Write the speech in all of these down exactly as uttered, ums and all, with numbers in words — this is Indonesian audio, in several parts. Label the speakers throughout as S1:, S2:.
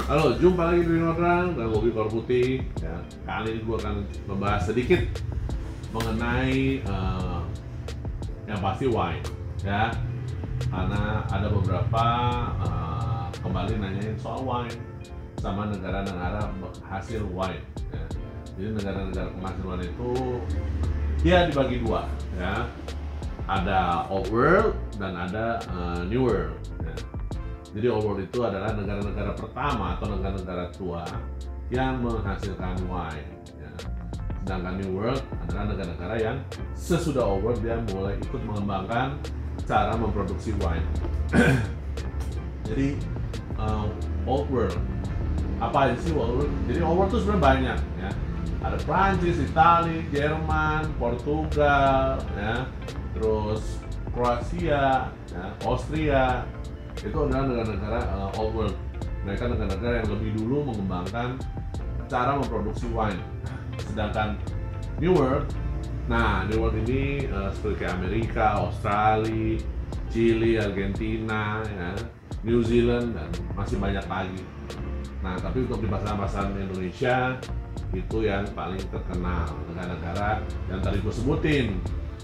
S1: Halo, jumpa lagi di Nodang dan Bobby Kor Putih. Ya, kali ini gue akan membahas sedikit mengenai uh, yang pasti wine, ya. Karena ada beberapa uh, kembali nanyain soal wine sama negara-negara hasil wine. Ya. Jadi negara-negara penghasil wine itu dia dibagi dua, ya. Ada Old World dan ada uh, New World. Ya. Jadi Old World itu adalah negara-negara pertama atau negara-negara tua yang menghasilkan wine. Ya. Sedangkan New World adalah negara-negara yang sesudah Old World dia mulai ikut mengembangkan cara memproduksi wine. Jadi uh, Old World apa aja sih Old World? Jadi Old World itu sebenarnya banyak, ya. Ada Prancis, Italia, Jerman, Portugal, ya. Terus Kroasia, ya, Austria. Itu adalah negara-negara uh, Old World. Mereka negara-negara yang lebih dulu mengembangkan cara memproduksi wine. Sedangkan New World, nah New World ini uh, seperti Amerika, Australia, Chili, Argentina, ya, New Zealand, dan masih banyak lagi. Nah, tapi untuk di pasaran-pasaran Indonesia itu yang paling terkenal negara-negara yang tadi gue sebutin.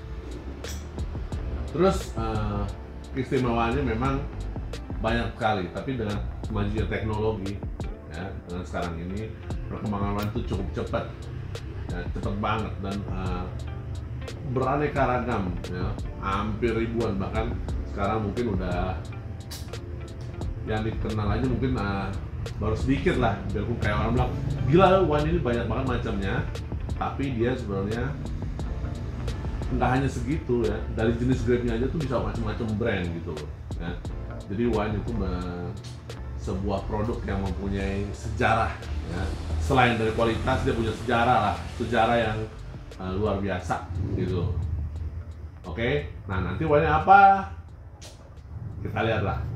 S1: Terus uh, keistimewaannya memang banyak sekali, tapi dengan kemajuan teknologi, ya, dengan sekarang ini perkembangan wine itu cukup cepat, ya, cepat banget dan uh, beraneka ragam, ya, hampir ribuan, bahkan sekarang mungkin udah yang dikenal aja mungkin uh, baru sedikit lah. Biarpun kayak orang bilang gila wine ini banyak banget macamnya, tapi dia sebenarnya nggak hanya segitu, ya. Dari jenis grape-nya aja tuh bisa macam-macam brand gitu loh, ya. Jadi wine itu sebuah produk yang mempunyai sejarah, ya. Selain dari kualitas, dia punya sejarah lah, sejarah yang uh, luar biasa gitu. Oke, nah nanti wine apa? Kita lihat lah.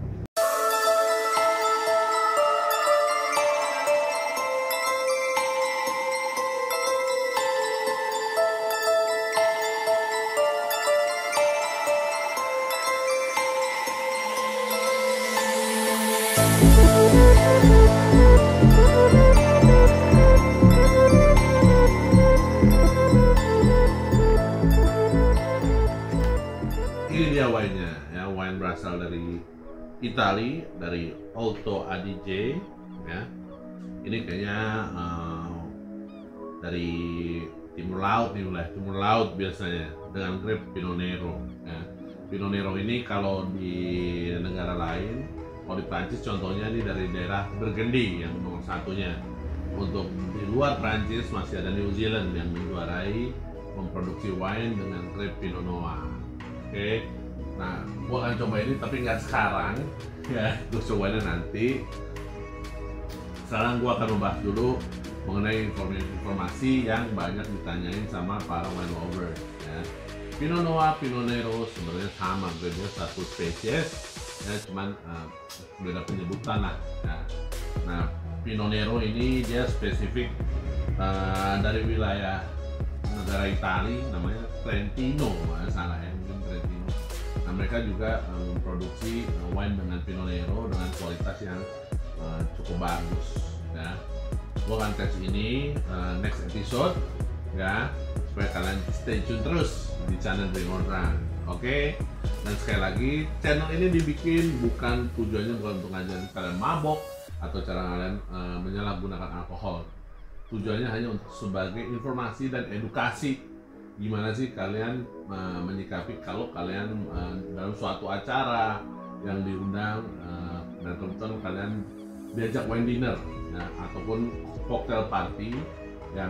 S1: Ini dia wine-nya, ya. Wine berasal dari Italia, dari Alto Adige, ya. Ini kayaknya uh, dari Timur Laut nih, wilayah Timur Laut biasanya, dengan grape Pinot Nero, ya. Pinot Nero ini kalau di negara lain, kalau di Prancis contohnya ini dari daerah Burgundy yang nomor satunya. Untuk di luar Prancis masih ada New Zealand yang menjuarai memproduksi wine dengan grape Pinot Noir. Oke, nah gua akan coba ini tapi nggak sekarang, ya. Gua cobainnya nanti. Sekarang gua akan membahas dulu mengenai informasi yang banyak ditanyain sama para wine lover, ya. Pinot Noir, Pinot Nero sebenarnya sama, beda satu spesies, ya, cuman uh, beda penyebutan lah, ya. Nah, Pinot Nero ini dia spesifik uh, dari wilayah negara Italia, namanya Trentino, nggak salah ya, mungkin Trentino. Nah, mereka juga uh, memproduksi uh, wine dengan Pinot Nero dengan kualitas yang uh, cukup bagus, ya. Gua akan tes ini uh, next episode, ya, supaya kalian stay tune terus di channel Drink or Drunk. Oke, dan sekali lagi channel ini dibikin bukan tujuannya bukan untuk ngajarin kalian mabok atau cara kalian uh, menyalahgunakan alkohol. Tujuannya hanya untuk sebagai informasi dan edukasi gimana sih kalian uh, menyikapi kalau kalian uh, dalam suatu acara yang diundang uh, dan kebetulan kalian diajak wine dinner, ya, ataupun cocktail party yang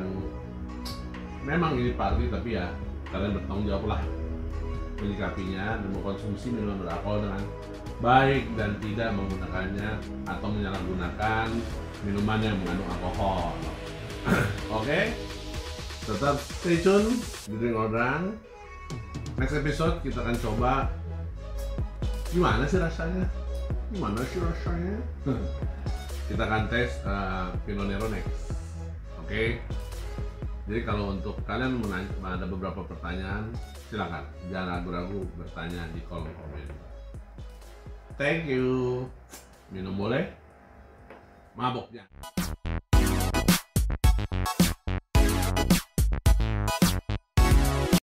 S1: memang ini party tapi ya kalian bertanggung jawab lah menyikapinya dan mengkonsumsi minuman beralkohol dengan baik dan tidak menggunakannya atau menyalahgunakan minuman yang mengandung alkohol. Oke, tetap stay tune di Drink or Drunk. Next episode kita akan coba gimana sih rasanya, gimana sih rasanya. Kita akan tes uh, Pinot Nero next. Oke. Jadi kalau untuk kalian menanya, ada beberapa pertanyaan, silakan jangan ragu-ragu bertanya di kolom komen. Thank you. Minum boleh? maboknya.